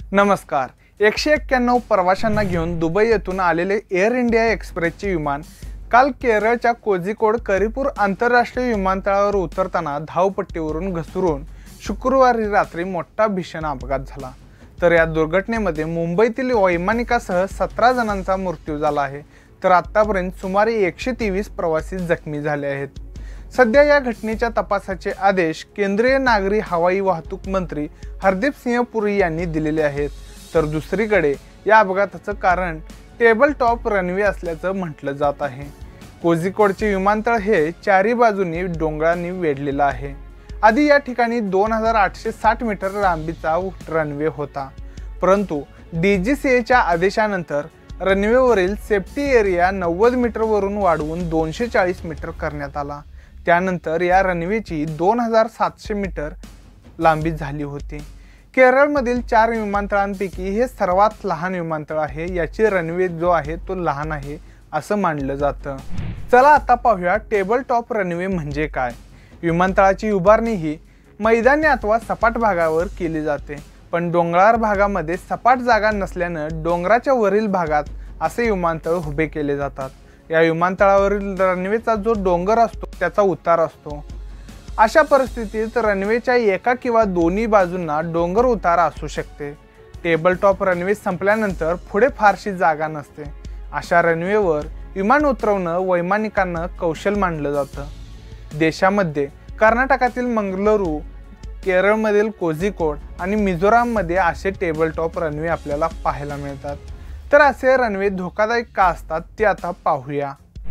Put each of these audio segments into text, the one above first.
नमस्कार। 191 प्रवाशांना घेऊन दुबई येथून आलेले एअर इंडिया एक्सप्रेसचे विमान काल केरळच्या कोझिकोड करिपूर आंतरराष्ट्रीय विमानतळावर उतरताना धावपट्टीवरून घसरून शुक्रवारी रात्री मोठा भीषण अपघात झाला। तर या दुर्घटनेमध्ये मुंबईतील वैमानिकासह 17 जणांचा मृत्यू झाला आहे, तर आतापर्यंत सुमारे 123 प्रवासी जखमी झाले आहेत। सध्या या घटनेच्या तपासाचे आदेश केंद्रीय नागरी हवाई वाहतूक मंत्री हरदीप सिंह पुरी यांनी दिलेले आहेत। तर दुसरीकडे या अपघाताचं कारण टेबल टॉप रनवे असल्याचं म्हटलं जात आहे। कोझिकोडचे विमानतळ हे चारी बाजूनी डोंगरांनी वेढलेलं आहे। आधी या ठिकाणी 2860 मीटर लांबीचा रनवे होता, परंतु DGCAच्या आदेशानंतर रनवेवरील सेफ्टी एरिया 90 मीटरवरून वाढवून 240 मीटर करण्यात आला। त्यानंतर या रनवेची 2700 मीटर लांबी झाली होती। केरळमधील 4 विमानतळांपैकी हे सर्वात लहान विमानतळ आहे। याची रनवे जो आहे तो लहान आहे असं मानलं जातं। चला आता पाहूया टेबल टॉप रनवे म्हणजे काय। विमानतळाची उभारणी ही मैदानी अथवा सपाट भागावर केली जाते, पण डोंगराळ भागामध्ये सपाट जागा नसल्यानं डोंगराच्या वरील भागात असे विमानतळ उभे केले जातात। या विमानतळावरील रनवेचा जो डोंगर असतो त्याचा उतार असतो। अशा परिस्थितीत रनवेच्या एका किंवा दोन्ही बाजूंना डोंगर उतार असू शकते। टेबल टॉप रनवे संपल्यानंतर पुढे फारशी जागा नसते। अशा रनवेवर विमान उतरवणं वैमानिकांना कौशल मानलं जातं। देशामध्ये कर्नाटकातील मंगळुरू, केरळमधील कोझिकोड आणि मिझोराममध्ये असे टेबल टॉप रनवे आपल्याला पाहायला मिळतात। तर असे रनवे धोकादायक का असतात ते आता पाहूया।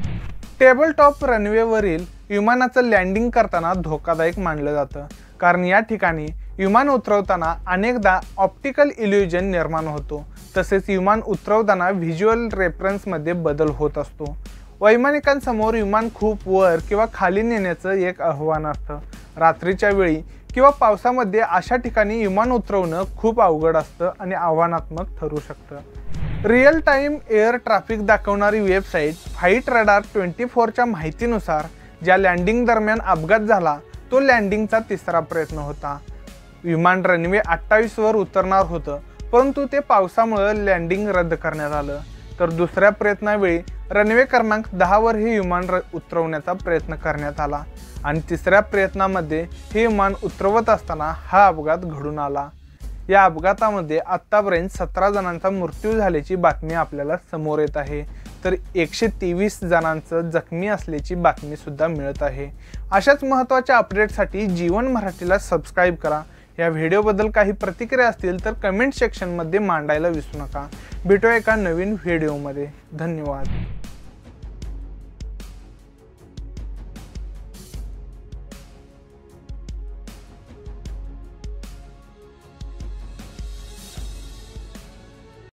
टेबल टॉप रनवेवरील विमानाचं लँडिंग करताना धोकादायक मानलं जातं, कारण या ठिकाणी विमान उतरवताना अनेकदा ऑप्टिकल इल्युजन निर्माण होतो। तसेच विमान उतरवताना व्हिज्युअल रेफरन्समध्ये बदल होत असतो। वैमानिकांसमोर विमान खूप वर किंवा खाली नेण्याचं एक आव्हान असतं। रात्रीच्या वेळी किंवा पावसामध्ये अशा ठिकाणी विमान उतरवणं खूप अवघड असतं आणि आव्हानात्मक ठरू शकतं। रिअल टाइम एअर ट्रॅफिक दाखवणारी वेबसाईट फ्लाइट रडार 24च्या माहितीनुसार ज्या लँडिंग दरम्यान अपघात झाला तो लँडिंगचा तिसरा प्रयत्न होता। विमान रनवे 28 वर उतरणार होतं, परंतु ते पावसामुळे लँडिंग रद्द करण्यात आलं। तर दुसऱ्या प्रयत्नावेळी रनवे क्रमांक 10 वर हे विमान उतरवण्याचा प्रयत्न करण्यात आला आणि तिसऱ्या प्रयत्नामध्ये हे विमान उतरवत असताना हा अपघात घडून आला। या अपघातामध्ये आतापर्यंत 17 जणांचा मृत्यू झाल्याची बातमी आपल्याला समोर येत आहे, तर 123 जणांचं जखमी असल्याची बातमी सुद्धा मिळत आहे। अशाच महत्त्वाच्या अपडेटसाठी जीवन मराठीला सबस्क्राईब करा। या व्हिडिओबद्दल काही प्रतिक्रिया असतील तर कमेंट सेक्शनमध्ये मांडायला विसरू नका। भेटूया एका नवीन व्हिडिओमध्ये। धन्यवाद।